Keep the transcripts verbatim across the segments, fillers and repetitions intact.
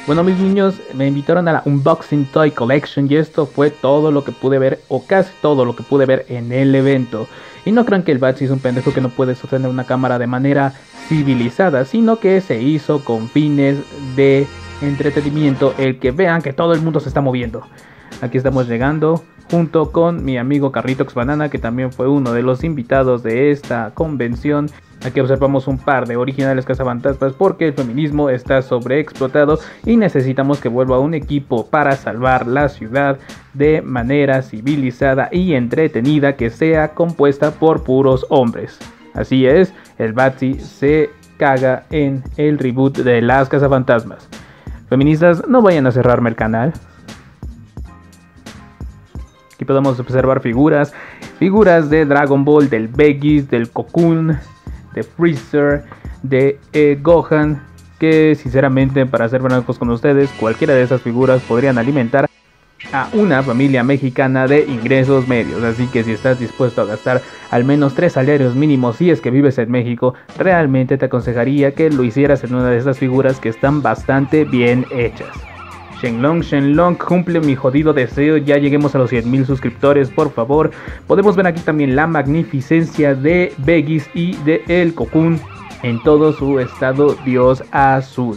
Bueno, mis niños, me invitaron a la Unboxing Toy Collection y esto fue todo lo que pude ver, o casi todo lo que pude ver en el evento. Y no crean que el Batsy es un pendejo que no puede sostener una cámara de manera civilizada, sino que se hizo con fines de entretenimiento, el que vean que todo el mundo se está moviendo. Aquí estamos llegando junto con mi amigo Carlitox Banana, que también fue uno de los invitados de esta convención. Aquí observamos un par de originales cazafantasmas porque el feminismo está sobreexplotado y necesitamos que vuelva un equipo para salvar la ciudad de manera civilizada y entretenida, que sea compuesta por puros hombres. Así es, el Batsy se caga en el reboot de las cazafantasmas. Feministas, no vayan a cerrarme el canal. Aquí podemos observar figuras, figuras de Dragon Ball, del Vegas, del Cocoon, de Freezer, de eh, Gohan, que sinceramente, para ser francos con ustedes, cualquiera de esas figuras podrían alimentar a una familia mexicana de ingresos medios. Así que si estás dispuesto a gastar al menos tres salarios mínimos si es que vives en México, realmente te aconsejaría que lo hicieras en una de estas figuras que están bastante bien hechas. Shenlong, Shenlong, cumple mi jodido deseo, ya lleguemos a los cien mil suscriptores, por favor. Podemos ver aquí también la magnificencia de Vegas y de el Cocoon en todo su estado Dios azul.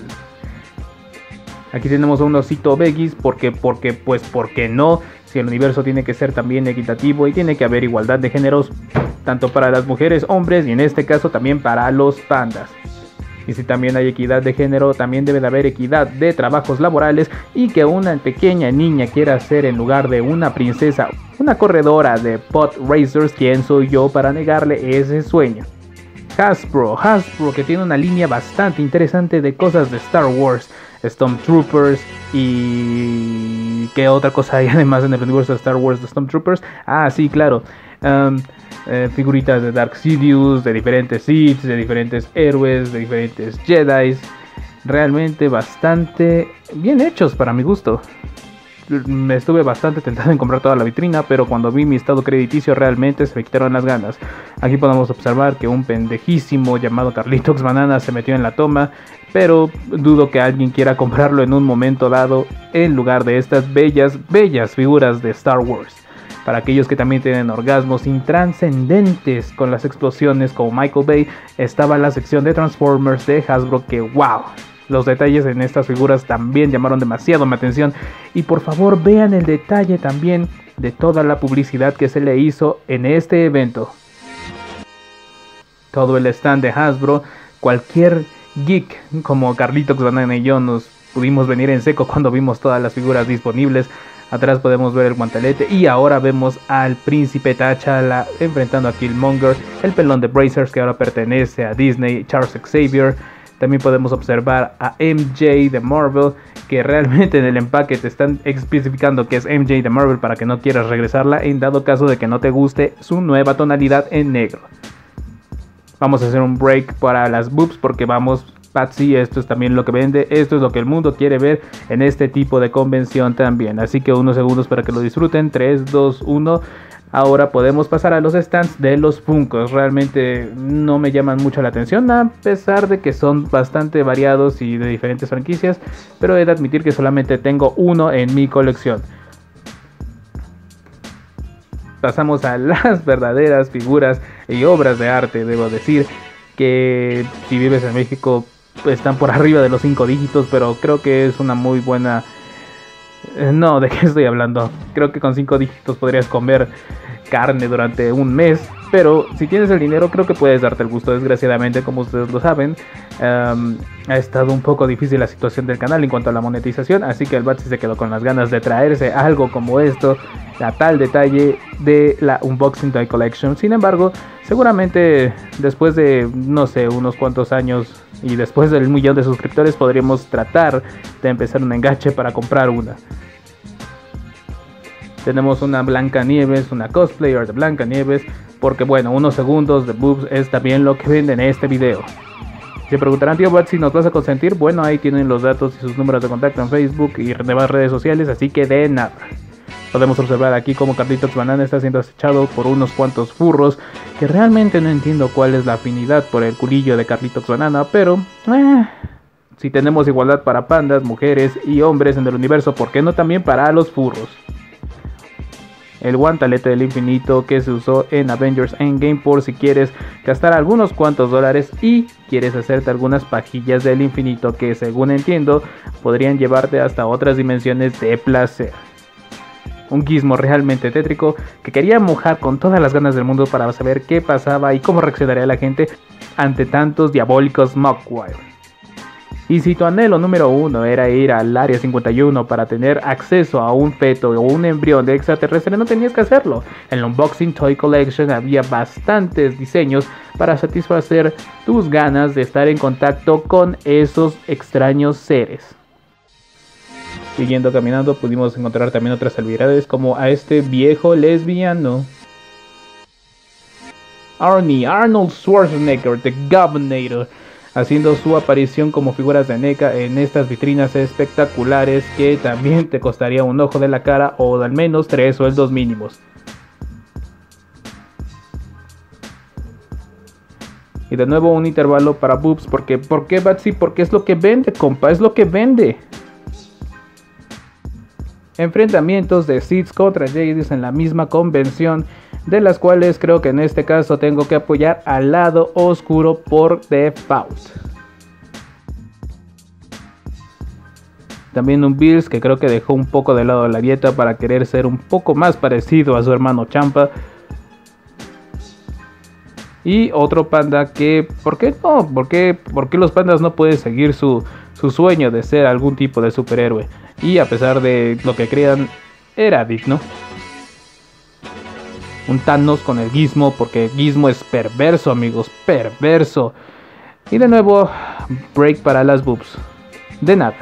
Aquí tenemos a un osito Vegas, porque, porque, pues, ¿por qué no? Si el universo tiene que ser también equitativo y tiene que haber igualdad de géneros, tanto para las mujeres, hombres y en este caso también para los pandas. Y si también hay equidad de género, también debe de haber equidad de trabajos laborales, y que una pequeña niña quiera ser, en lugar de una princesa, una corredora de pod racers. ¿Quién soy yo para negarle ese sueño? Hasbro, Hasbro que tiene una línea bastante interesante de cosas de Star Wars, Stormtroopers y... ¿qué otra cosa hay además en el universo de Star Wars de Stormtroopers? Ah, sí, claro. Um, Eh, figuritas de Dark Sidious, de diferentes Sith, de diferentes héroes, de diferentes Jedi. Realmente bastante bien hechos para mi gusto. Me estuve bastante tentado en comprar toda la vitrina, pero cuando vi mi estado crediticio realmente se me quitaron las ganas. Aquí podemos observar que un pendejísimo llamado Carlitox Banana se metió en la toma, pero dudo que alguien quiera comprarlo en un momento dado en lugar de estas bellas, bellas figuras de Star Wars. Para aquellos que también tienen orgasmos intranscendentes con las explosiones como Michael Bay, estaba la sección de Transformers de Hasbro que wow, los detalles en estas figuras también llamaron demasiado mi atención. Y por favor vean el detalle también de toda la publicidad que se le hizo en este evento. Todo el stand de Hasbro, cualquier geek como Carlitox Banana y yo nos pudimos venir en seco cuando vimos todas las figuras disponibles. Atrás podemos ver el guantelete y ahora vemos al príncipe T'Challa enfrentando a Killmonger, el pelón de Brazers que ahora pertenece a Disney, Charles Xavier. También podemos observar a M J de Marvel, que realmente en el empaque te están especificando que es M J de Marvel para que no quieras regresarla en dado caso de que no te guste su nueva tonalidad en negro. Vamos a hacer un break para las boobs porque vamos... Batsy, esto es también lo que vende, esto es lo que el mundo quiere ver en este tipo de convención también. Así que unos segundos para que lo disfruten. Tres, dos, uno. Ahora podemos pasar a los stands de los Funkos. Realmente no me llaman mucho la atención, a pesar de que son bastante variados y de diferentes franquicias, pero he de admitir que solamente tengo uno en mi colección. Pasamos a las verdaderas figuras y obras de arte. Debo decir que si vives en México están por arriba de los cinco dígitos, pero creo que es una muy buena... No, ¿de qué estoy hablando? Creo que con cinco dígitos podrías comer carne durante un mes, pero si tienes el dinero creo que puedes darte el gusto. Desgraciadamente, como ustedes lo saben, um, ha estado un poco difícil la situación del canal en cuanto a la monetización, así que el Batsy se quedó con las ganas de traerse algo como esto, a tal detalle de la Unboxing Toy Collection. Sin embargo, seguramente después de, no sé, unos cuantos años y después del millón de suscriptores podríamos tratar de empezar un enganche para comprar una. Tenemos una Blancanieves, una cosplayer de Blancanieves, porque bueno, unos segundos de boobs es también lo que venden en este video. Se preguntarán, tío Batsy, ¿nos vas a consentir? Bueno, ahí tienen los datos y sus números de contacto en Facebook y demás redes sociales, así que de nada. Podemos observar aquí cómo Carlitox Banana está siendo acechado por unos cuantos furros, que realmente no entiendo cuál es la afinidad por el culillo de Carlitox Banana, pero... Eh, Si tenemos igualdad para pandas, mujeres y hombres en el universo, ¿por qué no también para los furros? El guantelete del infinito que se usó en Avengers Endgame por si quieres gastar algunos cuantos dólares y quieres hacerte algunas pajillas del infinito que, según entiendo, podrían llevarte hasta otras dimensiones de placer. Un gizmo realmente tétrico que quería mojar con todas las ganas del mundo para saber qué pasaba y cómo reaccionaría la gente ante tantos diabólicos Mogwai. Y si tu anhelo número uno era ir al área cincuenta y uno para tener acceso a un feto o un embrión de extraterrestre, no tenías que hacerlo. En el Unboxing Toy Collection había bastantes diseños para satisfacer tus ganas de estar en contacto con esos extraños seres. Siguiendo caminando pudimos encontrar también otras celebridades como a este viejo lesbiano. Arnie Arnold Schwarzenegger, The Governor, haciendo su aparición como figuras de NECA en estas vitrinas espectaculares que también te costaría un ojo de la cara o al menos tres sueldos mínimos. Y de nuevo un intervalo para boobs, porque ¿por qué Batsy? Porque es lo que vende, compa, es lo que vende. Enfrentamientos de Sith contra Jedi en la misma convención, de las cuales creo que en este caso tengo que apoyar al lado oscuro por default. También un Bills que creo que dejó un poco de lado la dieta para querer ser un poco más parecido a su hermano Champa. Y otro panda que, ¿por qué no? ¿Por qué, por qué los pandas no pueden seguir su, su sueño de ser algún tipo de superhéroe? Y a pesar de lo que crean, era digno. Un Thanos con el Gizmo, porque Gizmo es perverso, amigos, perverso. Y de nuevo, break para las boobs. De nada.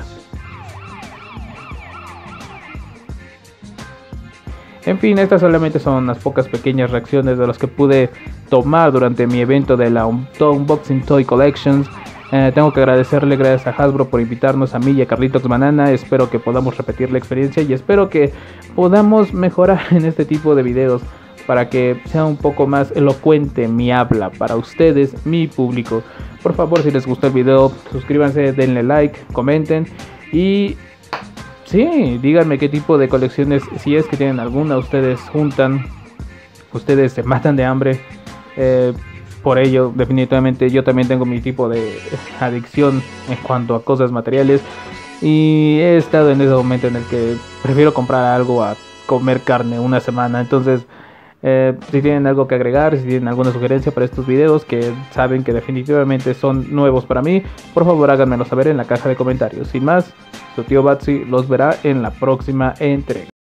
En fin, estas solamente son unas pocas pequeñas reacciones de las que pude tomar durante mi evento de la Unboxing Toy Collections. Eh, tengo que agradecerle gracias a Hasbro por invitarnos a mí y a Carlitos Banana. Espero que podamos repetir la experiencia y espero que podamos mejorar en este tipo de videos para que sea un poco más elocuente mi habla para ustedes, mi público. Por favor, si les gustó el video, suscríbanse, denle like, comenten y sí, díganme qué tipo de colecciones, si es que tienen alguna, ustedes juntan, ustedes se matan de hambre. Eh, por ello, definitivamente yo también tengo mi tipo de adicción en cuanto a cosas materiales y he estado en ese momento en el que prefiero comprar algo a comer carne una semana. Entonces, eh, si tienen algo que agregar, si tienen alguna sugerencia para estos videos que saben que definitivamente son nuevos para mí, por favor háganmelo saber en la caja de comentarios. Sin más, su tío Batsy los verá en la próxima entrega.